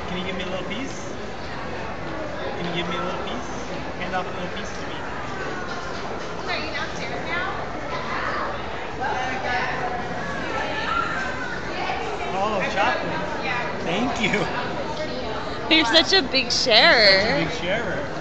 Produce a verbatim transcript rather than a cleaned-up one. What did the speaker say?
Can you give me a little piece? Can you give me a little piece? Hand off a little piece to me. Are you downstairs now? Oh, chocolate. Thank you. You're such a big sharer. Such a big sharer.